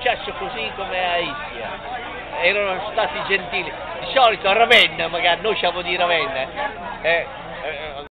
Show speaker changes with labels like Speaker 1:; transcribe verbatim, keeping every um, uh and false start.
Speaker 1: successo così come a Ischia, erano stati gentili, di solito a Ravenna magari, noi siamo di Ravenna, eh, eh,